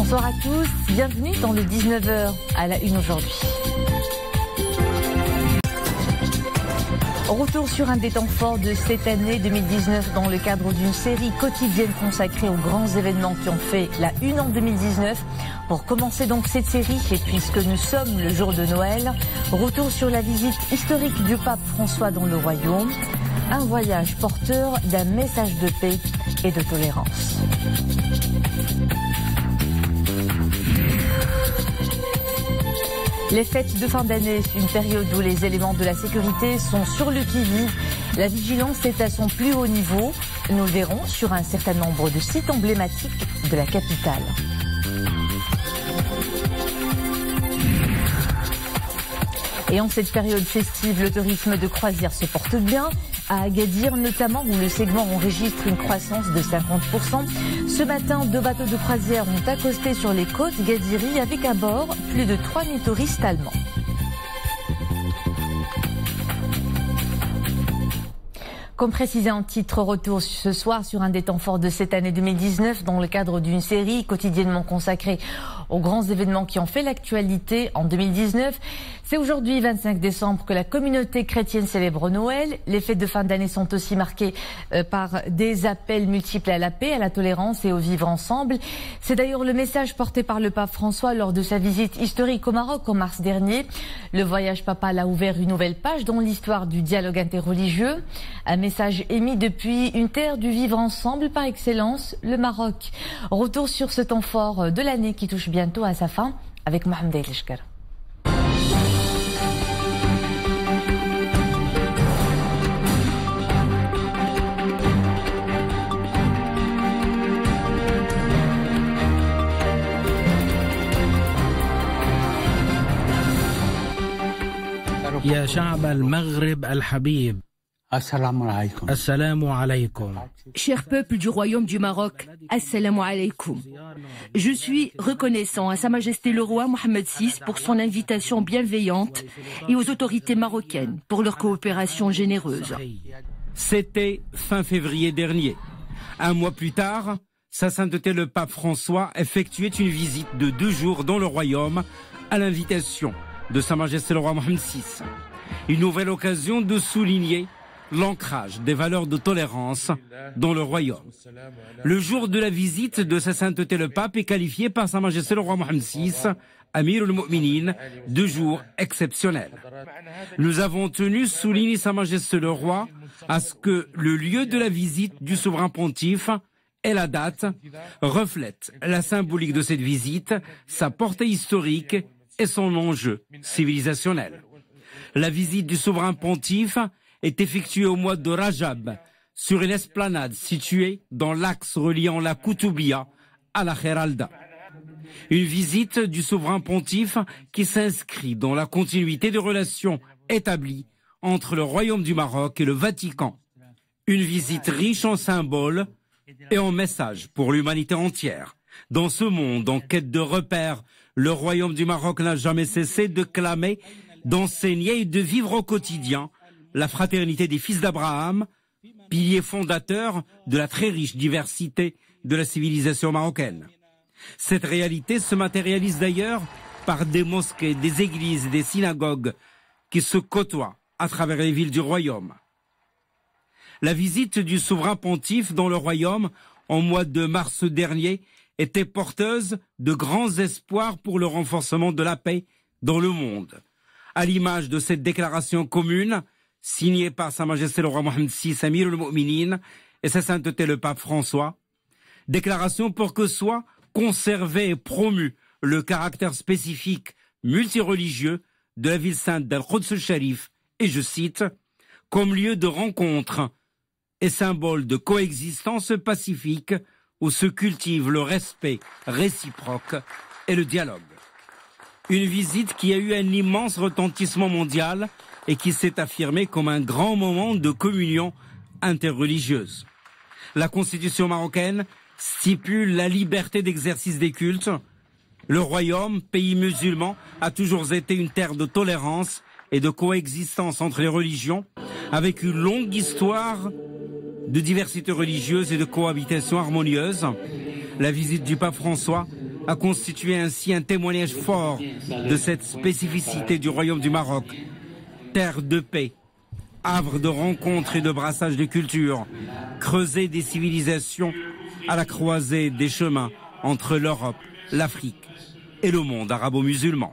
Bonsoir à tous, bienvenue dans le 19h à la une aujourd'hui. Retour sur un des temps forts de cette année 2019 dans le cadre d'une série quotidienne consacrée aux grands événements qui ont fait la une en 2019. Pour commencer donc cette série, et puisque nous sommes le jour de Noël, retour sur la visite historique du pape François dans le royaume. Un voyage porteur d'un message de paix et de tolérance. Les fêtes de fin d'année, une période où les éléments de la sécurité sont sur le qui-vive. La vigilance est à son plus haut niveau. Nous le verrons sur un certain nombre de sites emblématiques de la capitale. Et en cette période festive, le tourisme de croisière se porte bien. À Agadir notamment, où le segment enregistre une croissance de 50%. Ce matin, 2 bateaux de croisière ont accosté sur les côtes Gadiri avec à bord plus de 3000 touristes allemands. Comme précisé en titre, retour ce soir sur un des temps forts de cette année 2019 dans le cadre d'une série quotidiennement consacrée aux grands événements qui ont fait l'actualité en 2019. C'est aujourd'hui, 25 décembre, que la communauté chrétienne célèbre Noël. Les fêtes de fin d'année sont aussi marquées par des appels multiples à la paix, à la tolérance et au vivre ensemble. C'est d'ailleurs le message porté par le pape François lors de sa visite historique au Maroc en mars dernier. Le voyage papal a ouvert une nouvelle page dans l'histoire du dialogue interreligieux. Un message émis depuis une terre du vivre ensemble par excellence, le Maroc. Retour sur ce temps fort de l'année qui touche bientôt à sa fin avec Mohamed El-Shkar. يا شعب المغرب الحبيب Assalamu alaikum. Cher peuple du royaume du Maroc, Assalamu alaikum. Je suis reconnaissant à Sa Majesté le roi Mohammed VI pour son invitation bienveillante et aux autorités marocaines pour leur coopération généreuse. C'était fin février dernier. Un mois plus tard, Sa Sainteté le pape François effectuait une visite de 2 jours dans le royaume à l'invitation de Sa Majesté le roi Mohammed VI. Une nouvelle occasion de souligner l'ancrage des valeurs de tolérance dans le royaume. Le jour de la visite de Sa Sainteté le pape est qualifié par Sa Majesté le roi Mohammed VI, Amir al-Mu'minin, de jour exceptionnel. Nous avons tenu, souligner Sa Majesté le roi, à ce que le lieu de la visite du souverain pontife et la date reflètent la symbolique de cette visite, sa portée historique et son enjeu civilisationnel. La visite du souverain pontife est effectuée au mois de Rajab sur une esplanade située dans l'axe reliant la Koutoubia à la Kheralda. Une visite du souverain pontife qui s'inscrit dans la continuité des relations établies entre le Royaume du Maroc et le Vatican. Une visite riche en symboles et en messages pour l'humanité entière. Dans ce monde en quête de repères, le Royaume du Maroc n'a jamais cessé de clamer, d'enseigner et de vivre au quotidien la fraternité des fils d'Abraham, pilier fondateur de la très riche diversité de la civilisation marocaine. Cette réalité se matérialise d'ailleurs par des mosquées, des églises et des synagogues qui se côtoient à travers les villes du royaume. La visite du souverain pontife dans le royaume en mois de mars dernier était porteuse de grands espoirs pour le renforcement de la paix dans le monde. À l'image de cette déclaration commune, signée par Sa Majesté le roi Mohammed VI, Amir al-Mu'minin, et Sa Sainteté le pape François, déclaration pour que soit conservé et promu le caractère spécifique multireligieux de la ville sainte d'Al-Quds al-Sharif, et je cite, comme lieu de rencontre et symbole de coexistence pacifique où se cultive le respect réciproque et le dialogue. Une visite qui a eu un immense retentissement mondial et qui s'est affirmée comme un grand moment de communion interreligieuse. La Constitution marocaine stipule la liberté d'exercice des cultes. Le royaume, pays musulman, a toujours été une terre de tolérance et de coexistence entre les religions, avec une longue histoire de diversité religieuse et de cohabitation harmonieuse. La visite du pape François a constitué ainsi un témoignage fort de cette spécificité du Royaume du Maroc. Terre de paix, havre de rencontres et de brassage de cultures, creuset des civilisations à la croisée des chemins entre l'Europe, l'Afrique et le monde arabo-musulman.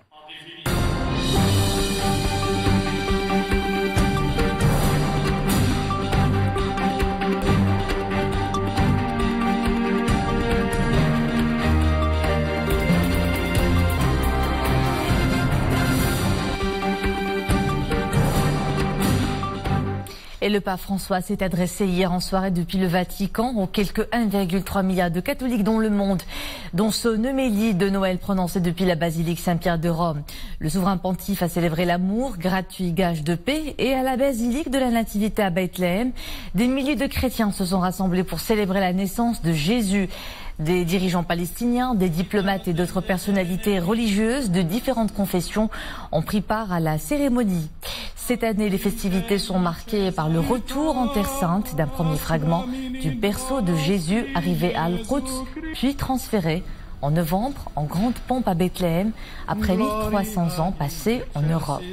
Et le pape François s'est adressé hier en soirée depuis le Vatican aux quelques 1,3 milliard de catholiques dans le monde, dont son homélie de Noël prononcée depuis la basilique Saint-Pierre de Rome. Le souverain pontife a célébré l'amour, gratuit gage de paix, et à la basilique de la Nativité à Bethléem, des milliers de chrétiens se sont rassemblés pour célébrer la naissance de Jésus. Des dirigeants palestiniens, des diplomates et d'autres personnalités religieuses de différentes confessions ont pris part à la cérémonie. Cette année, les festivités sont marquées par le retour en Terre Sainte d'un premier fragment du berceau de Jésus arrivé à Al-Quds, puis transféré en novembre en grande pompe à Bethléem après 1300 ans passés en Europe.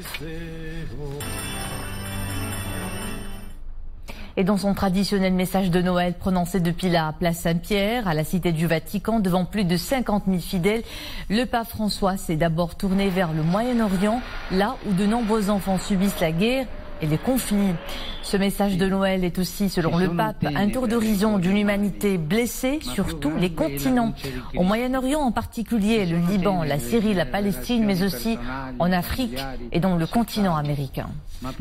Et dans son traditionnel message de Noël prononcé depuis la place Saint-Pierre à la Cité du Vatican devant plus de 50 000 fidèles, le pape François s'est d'abord tourné vers le Moyen-Orient, là où de nombreux enfants subissent la guerre et les conflits. Ce message de Noël est aussi, selon le pape, un tour d'horizon d'une humanité blessée sur tous les continents. Au Moyen-Orient en particulier, le Liban, la Syrie, la Palestine, mais aussi en Afrique et dans le continent américain.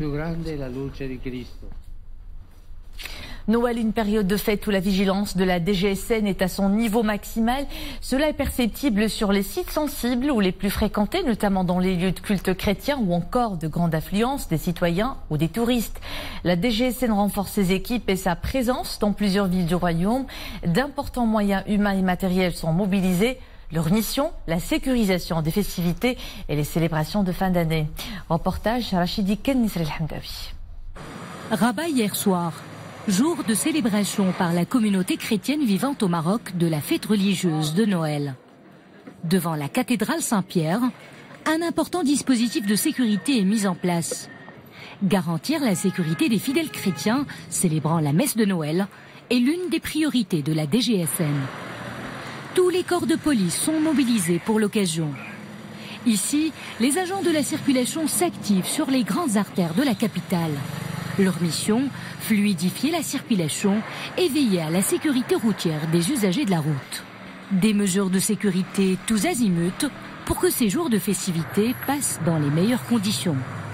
Noël, une période de fête où la vigilance de la DGSN est à son niveau maximal. Cela est perceptible sur les sites sensibles ou les plus fréquentés, notamment dans les lieux de culte chrétiens ou encore de grande affluence des citoyens ou des touristes. La DGSN renforce ses équipes et sa présence dans plusieurs villes du Royaume. D'importants moyens humains et matériels sont mobilisés. Leur mission, la sécurisation des festivités et les célébrations de fin d'année. Reportage Rachidi Ken Nisr El-Hamdawi. Rabat hier soir. Jour de célébration par la communauté chrétienne vivante au Maroc de la fête religieuse de Noël. Devant la cathédrale Saint-Pierre, un important dispositif de sécurité est mis en place. Garantir la sécurité des fidèles chrétiens célébrant la messe de Noël est l'une des priorités de la DGSN. Tous les corps de police sont mobilisés pour l'occasion. Ici, les agents de la circulation s'activent sur les grandes artères de la capitale. Leur mission, fluidifier la circulation et veiller à la sécurité routière des usagers de la route. Des mesures de sécurité tous azimuts pour que ces jours de festivité passent dans les meilleures conditions.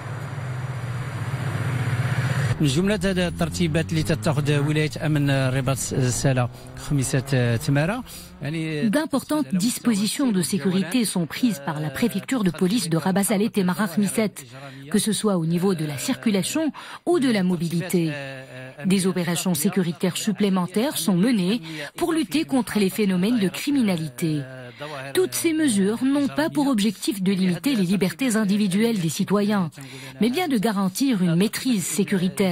من جملة الترتيبات اللي تتخذ ولاية أمن رباط السالة خميسة تمارة. D'importantes dispositions de sécurité sont prises par la préfecture de police de Rabat Salé Temara Khmisset, que ce soit au niveau de la circulation ou de la mobilité. Des opérations sécuritaires supplémentaires sont menées pour lutter contre les phénomènes de criminalité. Toutes ces mesures n'ont pas pour objectif de limiter les libertés individuelles des citoyens, mais bien de garantir une maîtrise sécuritaire.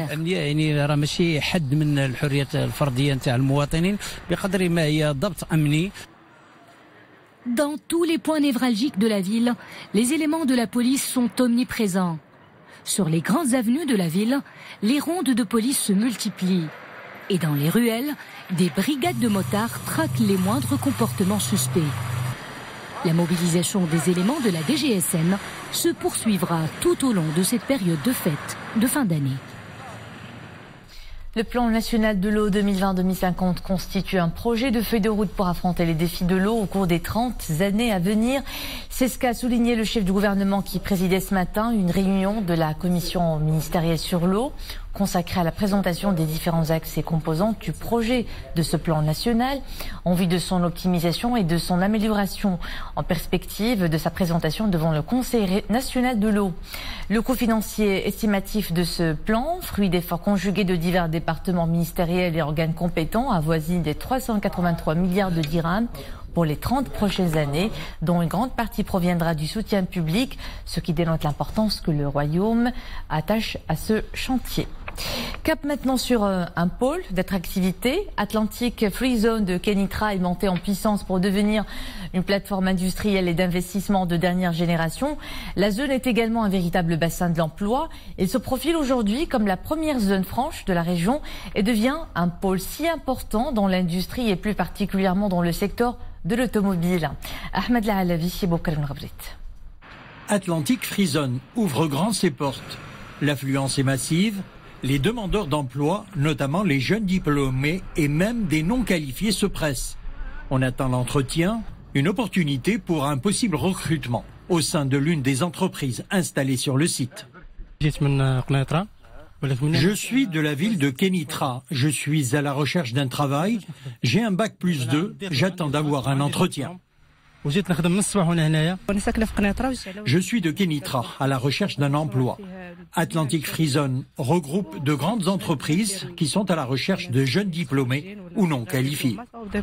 Dans tous les points névralgiques de la ville, les éléments de la police sont omniprésents. Sur les grandes avenues de la ville, les rondes de police se multiplient. Et dans les ruelles, des brigades de motards traquent les moindres comportements suspects. La mobilisation des éléments de la DGSN se poursuivra tout au long de cette période de fête de fin d'année. Le plan national de l'eau 2020-2050 constitue un projet de feuille de route pour affronter les défis de l'eau au cours des 30 années à venir. C'est ce qu'a souligné le chef du gouvernement qui présidait ce matin une réunion de la commission ministérielle sur l'eau consacrée à la présentation des différents axes et composantes du projet de ce plan national en vue de son optimisation et de son amélioration en perspective de sa présentation devant le Conseil national de l'eau. Le coût financier estimatif de ce plan, fruit d'efforts conjugués de divers départements ministériels et organes compétents, avoisine des 383 milliards de dirhams pour les 30 prochaines années, dont une grande partie proviendra du soutien public, ce qui dénote l'importance que le Royaume attache à ce chantier. Cap maintenant sur un pôle d'attractivité. Atlantic Free Zone de Kenitra est monté en puissance pour devenir une plateforme industrielle et d'investissement de dernière génération. La zone est également un véritable bassin de l'emploi. Il se profile aujourd'hui comme la première zone franche de la région et devient un pôle si important dans l'industrie et plus particulièrement dans le secteur de l'automobile. Ahmed Laalavi et Bokar Mgabrit. Atlantic Free Zone ouvre grand ses portes. L'affluence est massive. Les demandeurs d'emploi, notamment les jeunes diplômés et même des non qualifiés, se pressent. On attend l'entretien, une opportunité pour un possible recrutement au sein de l'une des entreprises installées sur le site. Je suis de la ville de Kenitra. Je suis à la recherche d'un travail. J'ai un bac plus 2. J'attends d'avoir un entretien. Je suis de Kenitra, à la recherche d'un emploi. Atlantic Free Zone regroupe de grandes entreprises qui sont à la recherche de jeunes diplômés ou non qualifiés.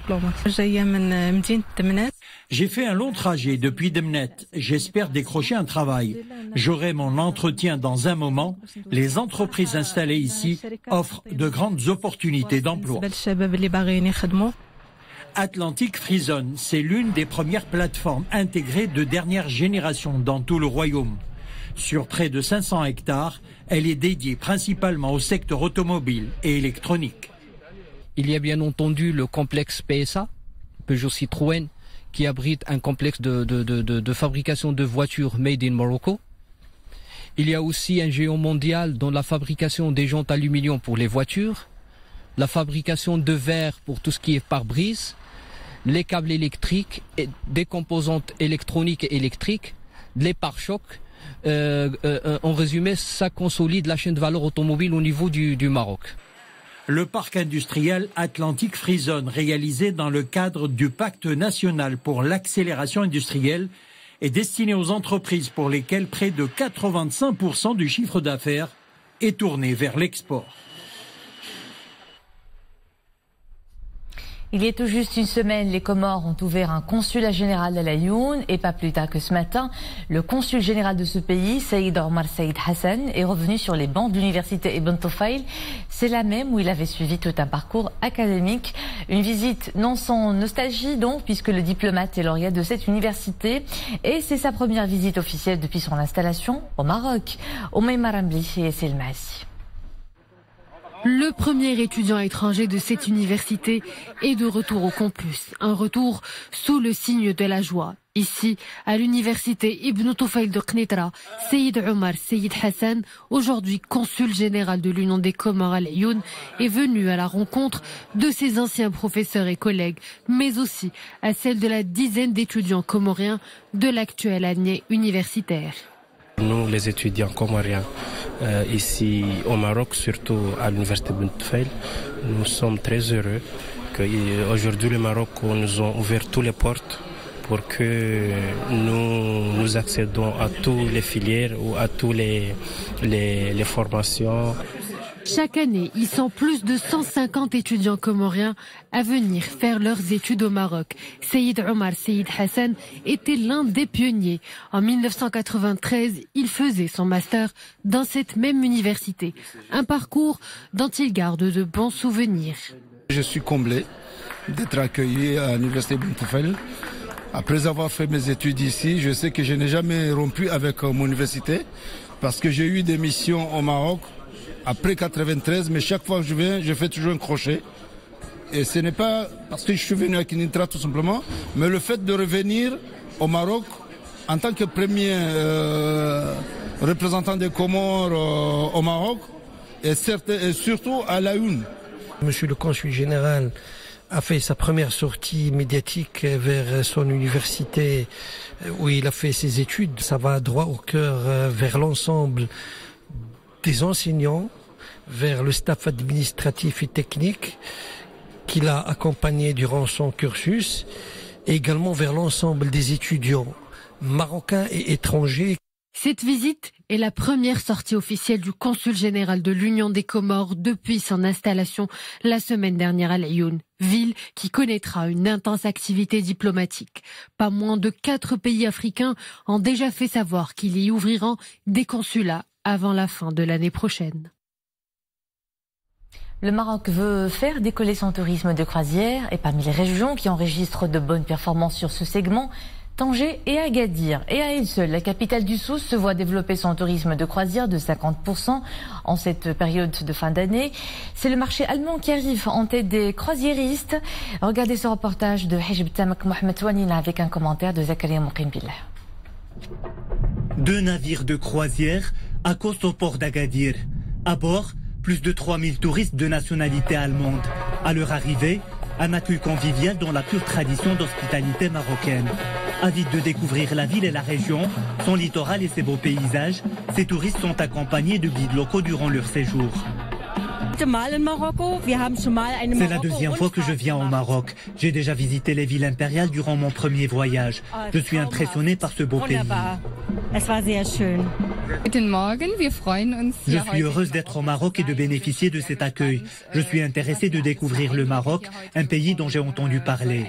J'ai fait un long trajet depuis Demnet. J'espère décrocher un travail. J'aurai mon entretien dans un moment. Les entreprises installées ici offrent de grandes opportunités d'emploi. Atlantic Free Zone, c'est l'une des premières plateformes intégrées de dernière génération dans tout le royaume. Sur près de 500 hectares, elle est dédiée principalement au secteur automobile et électronique. Il y a bien entendu le complexe PSA, Peugeot Citroën, qui abrite un complexe de fabrication de voitures made in Morocco. Il y a aussi un géant mondial dans la fabrication des jantes aluminium pour les voitures, la fabrication de verre pour tout ce qui est pare-brise, les câbles électriques, des composantes électroniques et électriques, les pare-chocs. En résumé, ça consolide la chaîne de valeur automobile au niveau du Maroc. Le parc industriel Atlantic Free Zone, réalisé dans le cadre du Pacte national pour l'accélération industrielle, est destiné aux entreprises pour lesquelles près de 85% du chiffre d'affaires est tourné vers l'export. Il y a tout juste une semaine, les Comores ont ouvert un consulat général à Laayoune et pas plus tard que ce matin, le consul général de ce pays, Saïd Omar Saïd Hassan, est revenu sur les bancs de l'université Ibn Tufail. C'est la même où il avait suivi tout un parcours académique. Une visite non sans nostalgie donc, puisque le diplomate est lauréat de cette université et c'est sa première visite officielle depuis son installation au Maroc. Oumaima Rambli et Selmassi. Le premier étudiant étranger de cette université est de retour au campus. Un retour sous le signe de la joie. Ici, à l'université Ibn Tufail de Kenitra, Saïd Omar Saïd Hassan, aujourd'hui consul général de l'Union des Comores à Laayoune, est venu à la rencontre de ses anciens professeurs et collègues, mais aussi à celle de la dizaine d'étudiants comoriens de l'actuelle année universitaire. Nous, les étudiants comoriens, ici au Maroc, surtout à l'université Ibn Tufail, nous sommes très heureux qu'aujourd'hui le Maroc nous a ouvert toutes les portes pour que nous accédons à toutes les filières ou à toutes les formations. Chaque année, ils sont plus de 150 étudiants comoriens à venir faire leurs études au Maroc. Saïd Omar Saïd Hassan était l'un des pionniers. En 1993, il faisait son master dans cette même université. Un parcours dont il garde de bons souvenirs. Je suis comblé d'être accueilli à l'université Ibn Tufail. Après avoir fait mes études ici, je sais que je n'ai jamais rompu avec mon université parce que j'ai eu des missions au Maroc après 93, mais chaque fois que je viens, je fais toujours un crochet. Et ce n'est pas parce que je suis venu à Kenitra tout simplement, mais le fait de revenir au Maroc en tant que premier représentant des Comores au Maroc, et surtout à Laayoune. Monsieur le consul général a fait sa première sortie médiatique vers son université où il a fait ses études. Ça va droit au cœur vers l'ensemble des enseignants, vers le staff administratif et technique qu'il a accompagné durant son cursus, et également vers l'ensemble des étudiants marocains et étrangers. Cette visite est la première sortie officielle du consul général de l'Union des Comores depuis son installation la semaine dernière à Laayoune, ville qui connaîtra une intense activité diplomatique. Pas moins de 4 pays africains ont déjà fait savoir qu'ils y ouvriront des consulats avant la fin de l'année prochaine. Le Maroc veut faire décoller son tourisme de croisière et parmi les régions qui enregistrent de bonnes performances sur ce segment, Tanger et Agadir. Et à elle seule, la capitale du Souss se voit développer son tourisme de croisière de 50% en cette période de fin d'année. C'est le marché allemand qui arrive en tête des croisiéristes. Regardez ce reportage de Hijb Tamak Mohamed Wanina avec un commentaire de Zakaria Mouqin Billah. 2 navires de croisière accostent au port d'Agadir. À bord, plus de 3000 touristes de nationalité allemande. À leur arrivée, un accueil convivial dans la pure tradition d'hospitalité marocaine. Avides de découvrir la ville et la région, son littoral et ses beaux paysages, ces touristes sont accompagnés de guides locaux durant leur séjour. C'est la 2e fois que je viens au Maroc. J'ai déjà visité les villes impériales durant mon premier voyage. Je suis impressionné par ce beau pays. Je suis heureuse d'être au Maroc et de bénéficier de cet accueil. Je suis intéressée de découvrir le Maroc, un pays dont j'ai entendu parler.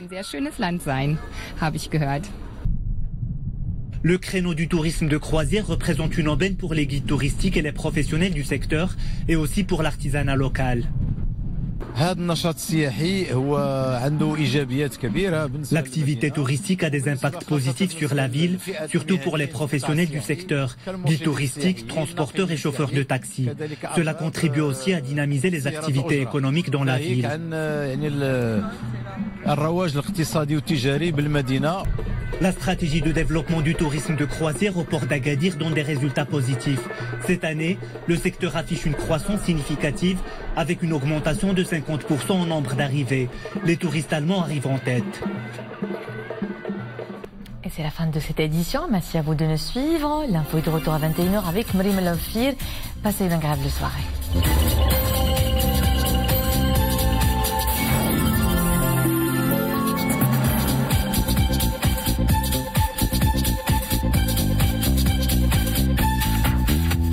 Le créneau du tourisme de croisière représente une aubaine pour les guides touristiques et les professionnels du secteur et aussi pour l'artisanat local. L'activité touristique a des impacts positifs sur la ville, surtout pour les professionnels du secteur, guides touristiques, transporteurs et chauffeurs de taxi. Cela contribue aussi à dynamiser les activités économiques dans la ville. La stratégie de développement du tourisme de croisière au port d'Agadir donne des résultats positifs. Cette année, le secteur affiche une croissance significative avec une augmentation de 50% en nombre d'arrivées. Les touristes allemands arrivent en tête. Et c'est la fin de cette édition. Merci à vous de nous suivre. L'info est de retour à 21h avec Marie Malafir. Passez une agréable soirée.